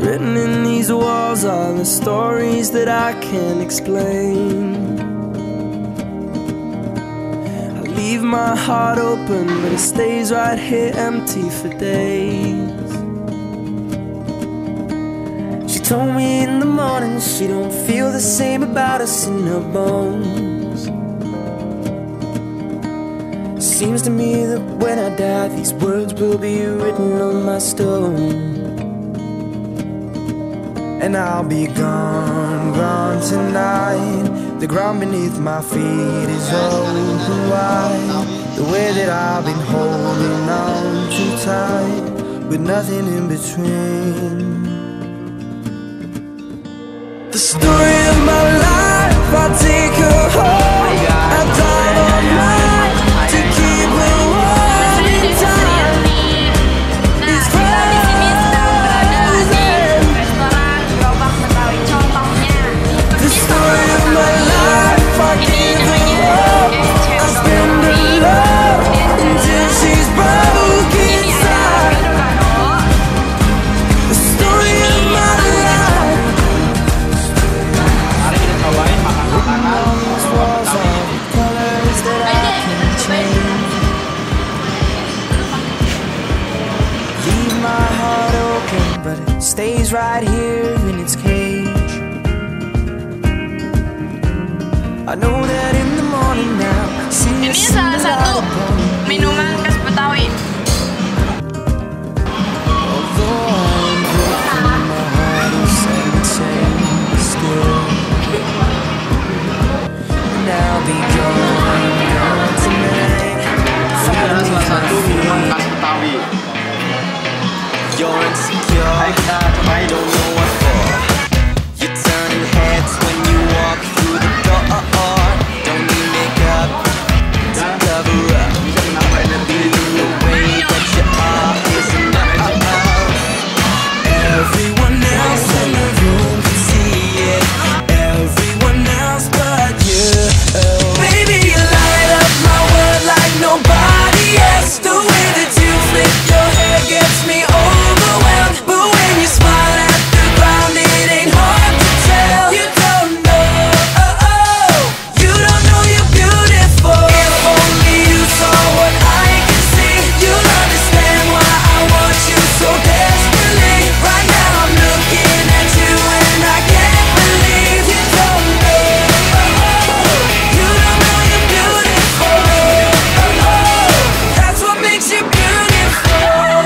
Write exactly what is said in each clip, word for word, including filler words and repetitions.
Written in these walls are the stories that I can't explain. I leave my heart open, but it stays right here empty for days. She told me in the morning she don't feel the same about us in her bones. Seems to me that when I die, these words will be written on my stone. And I'll be gone, gone tonight. The ground beneath my feet is open wide. The way that I've been holding on too tight, with nothing in between. The story of my life, I take her home. I dive all night to keep her warm in time. It's the story of my life, I give her up. I spend her love until she's broke inside. The story of my life. All these walls are the colors that I can change. Leave my heart open, but it stays right here in its cage. I know that in the morning now, see you. Ini salah satu minuman khas Betawi. Adalah salah satu minuman khas Betawi. You're insecure, Ayo kita cobain. I don't know what for. You're turning heads when you walk through the door. Don't need makeup to cover up. Bisa menambah energi. The way that you are is enough. Everyone else in the room can see it. Everyone else but you. Baby, you light up my world like nobody else. The way that you flip your hair gets me overwhelmed. But when you smile at the ground, it ain't hard to tell. You don't know, oh, oh. You don't know you're beautiful. If only you saw what I can see, you'll understand why I want you so desperately. Right now I'm looking at you and I can't believe you don't know, oh, oh. You don't know you're beautiful, oh, oh. That's what makes you beautiful.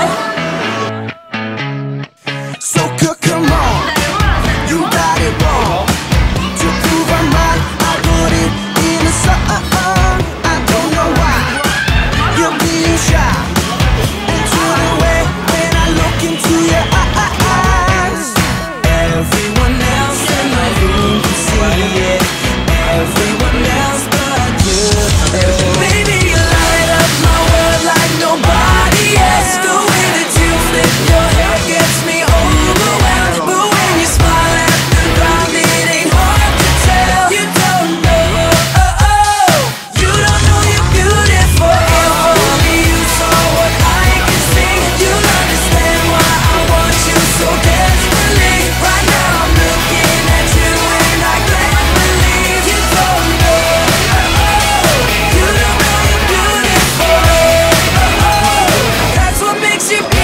So c- come on, you got it wrong. To prove I'm right, I put it in a song. I don't know why you're being shy. Into the way when I look into your eyes. Everyone else in the room can see it. Everyone else but you. Baby, you light up my world like nobody else. The way that you flip your hair gets me overwhelmed. But when you smile at the ground, it ain't hard to tell. You don't know, oh, oh. You don't know you're beautiful. If only you saw what I can see, you'll understand why I want you so desperately. Right now I'm looking at you and I can't believe you don't know, oh, oh. You don't know you're beautiful, oh, oh. That's what makes you beautiful.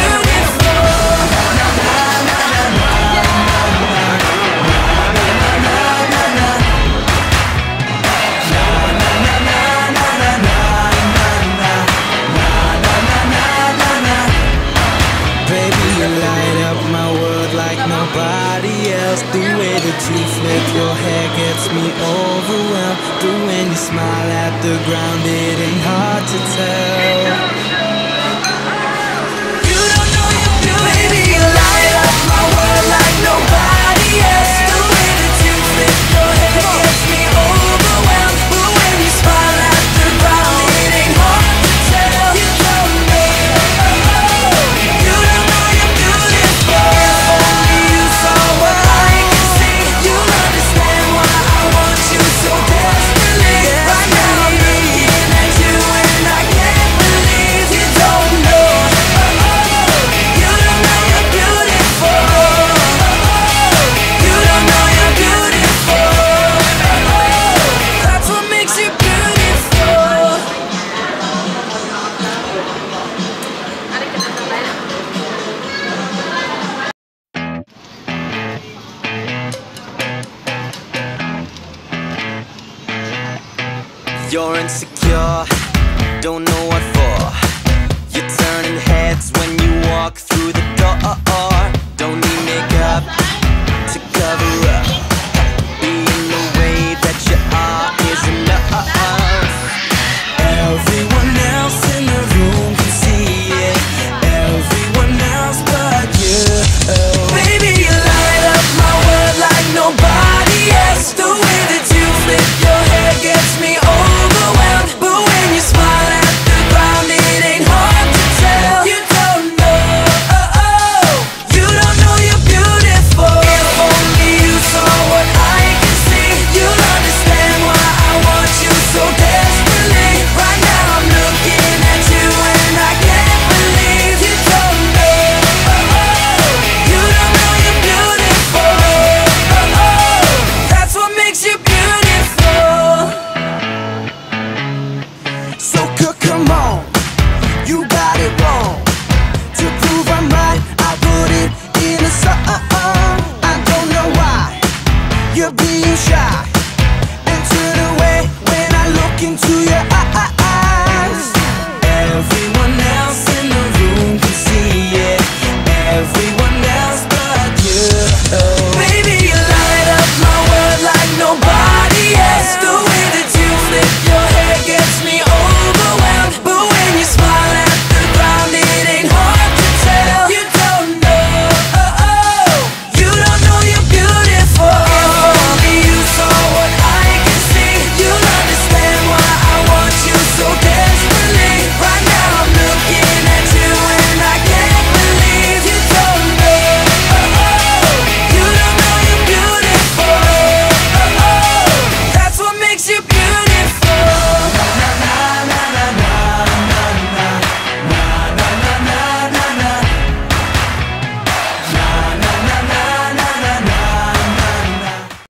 Baby, you light up my world like nobody else. The way that you flip your hair gets me overwhelmed. But when you smile at the ground, it ain't hard to tell. You don't know you're beautiful. Baby, you light up my world like nobody else. The way that you flip your hair gets me overwhelmed. But when you smile at the ground, it ain't hard to tell. You don't know, oh, oh. You don't know you're beautiful. If only you saw what I can see, you'll understand why I want you so desperately. Right now I'm looking at you and I can't believe You're insecure, don't know what for. You're turning heads when you walk through the door.